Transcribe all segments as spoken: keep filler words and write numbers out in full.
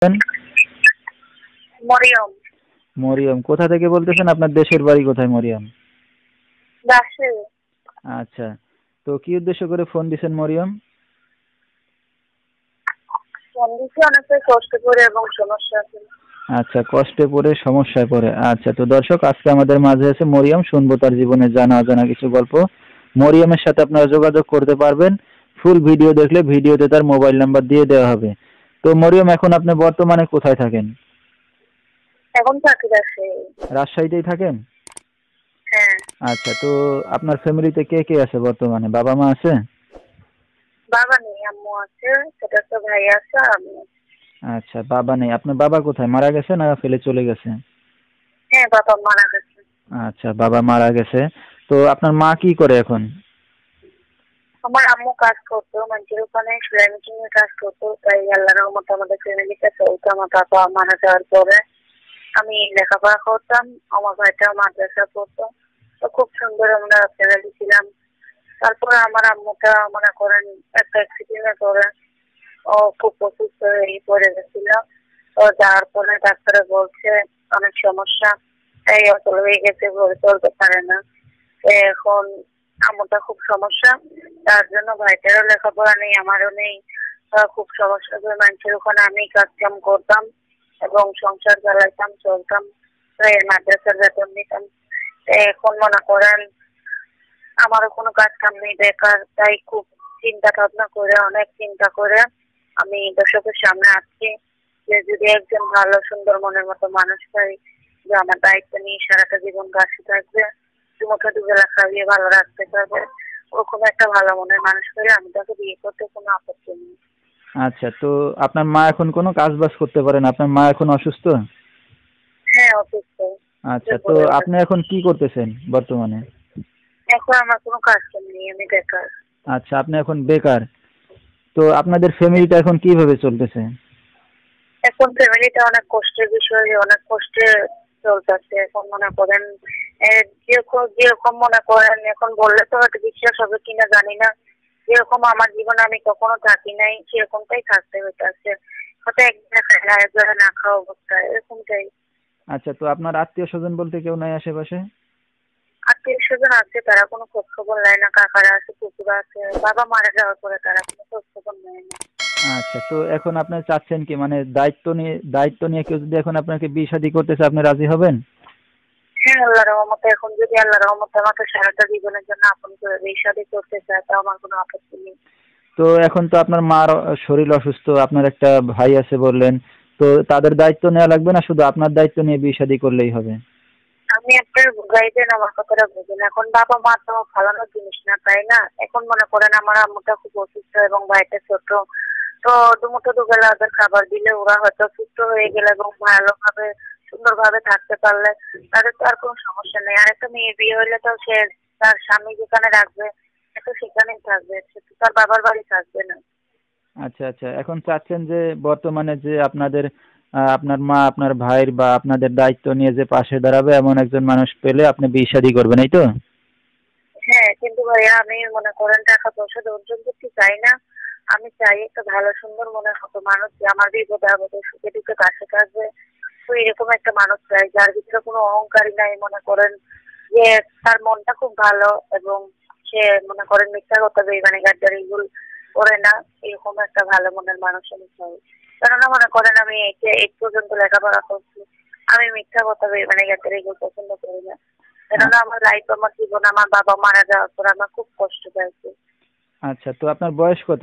বলতেছেন? মরিয়ম। মরিয়ম, কোথা থেকে বলতেছেন? আপনার দেশের বাড়ি কোথায় মরিয়ম? রাজশাহী। আচ্ছা, তো কি উদ্দেশ্য করে ফোন দিছেন মরিয়ম? ফোন দিছি অনেকটা কষ্ট করে এবং সমস্যা আছে। আচ্ছা, কষ্টে পড়ে সমস্যায় পড়ে। আচ্ছা, তো দর্শক আজকে আমাদের মাঝে আছে মরিয়ম, শুনবো তার জীবনে জানা অজানা কিছু গল্প। মরিয়মের সাথে আপনারা যোগাযোগ করতে পারবেন। ফুল ভিডিও দেখলে ভিডিওতে তার মোবাইল নাম্বার দিয়ে দেওয়া হবে। তো মরিয়ম, এখন আপনি বর্তমানে কোথায় থাকেন? এখন থাকি রাজশাহী। রাজশাহীতেই থাকেন? হ্যাঁ। আচ্ছা, তো আপনার ফ্যামিলিতে কে কে আছে বর্তমানে? বাবা মা আছে? বাবা নেই, আম্মু আছে, সেটা তো ভাই আছে আর আমি। আচ্ছা, বাবা নেই। আপনার বাবা কোথায়, মারা গেছে না ফেলে চলে গেছে? হ্যাঁ, বাবা মারা গেছে। আচ্ছা, বাবা মারা গেছে। তো আপনার মা কি করে এখন? আমার আম্মু কাজ করতো, মানুষের ওখানে সেলাই মেশিন এর কাজ করতো, তাই আল্লাহর রহমতে আমাদের ফ্যামিলিটা চলতো। আমার বাবা মারা যাওয়ার পরে আমি লেখাপড়া করতাম, আমার ভাইটাও মাদ্রাসা পড়তো, তো খুব সুন্দর আমরা ফ্যামিলি ছিলাম। তারপরে আমার আম্মুটা মনে করেন একটা অ্যাক্সিডেন্টে করে ও খুব অসুস্থ হয়ে পড়ে গেছিল। তো যাওয়ার পরে ডাক্তারে বলছে অনেক সমস্যা, তাই অচল হয়ে গেছে, ঘরে চলতে পারে না। তো এখন আম্মুটা খুব সমস্যা, তার জন্য ভাইটারও লেখাপড়া নেই, আমারও নেই। আহ, খুব সমস্যা করে মানুষের ওখানে আমি কাজ কাম করতাম এবং সংসার চালাইতাম, চলতাম, এর মাদ্রাসার বেতন নিতাম। তো এখন মনে করেন আমারও কোনো কাজ কাম নেই, বেকার। তাই খুব চিন্তা ভাবনা করে, অনেক চিন্তা করে আমি দর্শকের সামনে আসছি যে যদি একজন ভালো সুন্দর মনের মতো মানুষ পাই, যে আমার দায়িত্ব নিয়ে সারাটা জীবন কাছে থাকবে, দুমুঠো দুবেলা খাইয়ে ভালো রাখতে পারবে, ওরকম একটা ভালো মনের মানুষ পেলে আমি তাকে বিয়ে করতে কোনো আপত্তি নেই। আচ্ছা, তো আপনার মা এখন কোনো কাজ বাজ করতে পারেন? আপনার মা এখন অসুস্থ? হ্যাঁ, অসুস্থ। আচ্ছা, তো আপনি এখন কি করতেছেন বর্তমানে? এখন আমার কোনো কাজ কাম নেই, আমি বেকার। আচ্ছা, আপনি এখন বেকার। তো আপনাদের ফ্যামিলিটা এখন কিভাবে চলতেছে? এখন ফ্যামিলিটা অনেক কষ্টের বিষয়, অনেক কষ্টে চলতেছে। এখন মনে করেন যেরকম যেরকম মনে করেন, এখন বললে তো হয়তো বিশ্বাস হবে কিনা জানি না, যেরকম আমার জীবনে আমি কখনো থাকি নাই সেরকমটাই থাকতে হইতেছে। হয়তো একদিনে খাই, একবারে না খাওয়া অবস্থা, এরকমটাই। আচ্ছা, তো আপনার আত্মীয় স্বজন বলতে কেউ নাই আশেপাশে? আত্মীয় স্বজন আছে, তারা কোনো খোঁজ খবর নেয় না। কাকারা আছে, কুকুরা আছে, বাবা মারা যাওয়ার পরে তারা কোনো খোঁজ খবর নেয় না। আচ্ছা, তো এখন আপনি চাচ্ছেন কি, মানে দায়িত্ব নিয়ে দায়িত্ব নিয়ে কেউ যদি এখন আপনাকে বিয়ে শাদী করতেছে, আপনি রাজি হবেন? হ্যাঁ, আল্লাহ রহমতে এখন যদি আল্লাহ রহমতে আমাকে সারাটা জীবনের জন্য আপন করে বিয়ে শাদী করতে চায়, তা আমার কোনো আপত্তি নেই। তো এখন তো আপনার মার শরীর অসুস্থ, আপনার একটা ভাই আছে বললেন, তো তাদের দায়িত্ব নেওয়া লাগবে না, শুধু আপনার দায়িত্ব নিয়ে বিয়ে শাদী করলেই হবে? আমি আপনার বুঝাইবেন, আমার কথাটা বুঝুন। এখন বাবা মা তো ফালানোর জিনিস না, তাই না? এখন মনে করেন আমার আম্মুটা খুব অসুস্থ এবং ভাইটা ছোট, তো দুমুঠো দুবেলা ওদের খাবার দিলে ওরা হয়তো সুস্থ হয়ে গেলে এবং ভালোভাবে সুন্দরভাবে থাকতে পারলে তাদের তো আর কোনো সমস্যা নেই। আর একটা মেয়ে বিয়ে হলে তো সে তার স্বামী যেখানে রাখবে সে তো সেখানেই থাকবে, সে তো তার বাবার বাড়ি থাকবে না। আচ্ছা আচ্ছা, এখন চাচ্ছেন যে বর্তমানে যে আপনাদের আহ, আপনার মা আপনার ভাইয়ের বা আপনাদের দায়িত্ব নিয়ে যে পাশে দাঁড়াবে এমন একজন মানুষ পেলে আপনি বিয়ে শাদী করবেন, এই তো? হ্যাঁ, কিন্তু ভাইয়া আমি মনে করেন টাকা পয়সা অর্জন করতে চাই না। আমি চাই একটা ভালো সুন্দর মনের মতো মানুষ, যে আমার বিপদে আপদে সুখে দুঃখে কাছে থাকবে। তো এরকম একটা মানুষ চাই যার ভিতরে কোনো অহংকারী নাই, মনে করেন যে তার মনটা খুব ভালো এবং সে মনে করেন মিথ্যা কথা বেইমানি গাদ্দারি এগুলো করে না। এরকম একটা ভালো মনের মানুষ আমি চাই। কেননা মনে করেন আমি এই পর্যন্ত লেখাপড়া করছি, আমি মিথ্যা কথা বেইমানি গাদ্দারি এগুলো পছন্দ করি না। কেননা আমার লাইফ, আমার জীবন, আমার বাবা মারা যাওয়ার পর আমার খুব কষ্ট পাইছি। আচ্ছা, তো আপনার বয়স কত?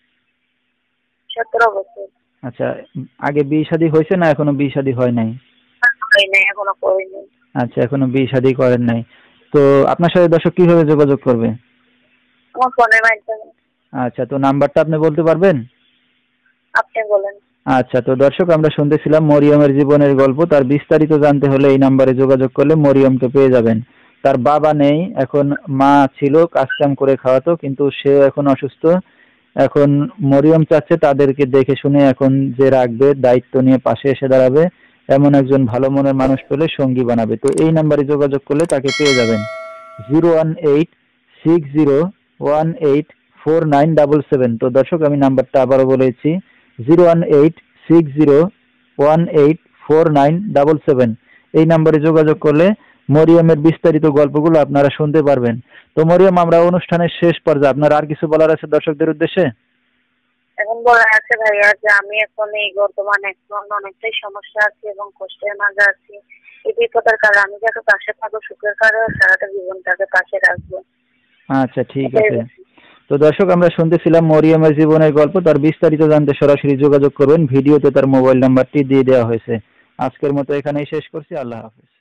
সতেরো বছর। আচ্ছা, আগে বিয়ে শাদী হয়েছে না এখনো বিয়ে শাদী হয় নাই? হয় নাই, এখনো করিনি। আচ্ছা, এখনো বিয়ে শাদী করেন নাই। তো আপনার সাথে দর্শক কিভাবে যোগাযোগ করবে? আমার ফোনের মাধ্যমে। আচ্ছা, তো নাম্বারটা আপনি বলতে পারবেন? আপনি বলেন। আচ্ছা, তো দর্শক আমরা শুনতেছিলাম মরিয়মের জীবনের গল্প। তার বিস্তারিত জানতে হলে এই নাম্বারে যোগাযোগ করলে মরিয়মকে পেয়ে যাবেন। তার বাবা নেই, এখন মা ছিল, কাজ কাম করে খাওয়াতো, কিন্তু সেও এখন অসুস্থ। এখন মরিয়ম চাচ্ছে তাদেরকে দেখে শুনে এখন যে রাখবে, দায়িত্ব নিয়ে পাশে এসে দাঁড়াবে, এমন একজন ভালো মনের মানুষ পেলে সঙ্গী বানাবে। তো এই নাম্বারে যোগাযোগ করলে তাকে পেয়ে যাবেন। Zero one eight six zero one eight four nine double seven. তো দর্শক আমি নাম্বারটা আবারও বলেছি, zero one eight six zero one eight four nine double seven. এই নাম্বারে যোগাযোগ করলে মরিয়মের বিস্তারিত গল্পগুলো আপনারা শুনতে পারবেন। তো মরিয়ম, আমরা অনুষ্ঠানের শেষ পর্যায়ে, আপনার আর কিছু বলার আছে দর্শকদের উদ্দেশ্যে? এখন বলা আছে ভাইয়া যে আমি এখন এই বর্তমানে এখন অনেকটাই সমস্যা আছে এবং কষ্টের মাঝে আছি। এই বিপদের কারণে আমি যাকে পাশে থাকবো, সুখের কারণে সারাটা জীবনটাকে পাশে রাখবো। আচ্ছা, ঠিক আছে। তো দর্শক, আমরা শুনতেছিলাম মরিয়মের জীবনের গল্প। তার বিস্তারিত জানতে সরাসরি যোগাযোগ করবেন, ভিডিওতে তার মোবাইল নাম্বারটি দিয়ে দেওয়া হয়েছে। আজকের মতো এখানেই শেষ করছি। আল্লাহ হাফেজ।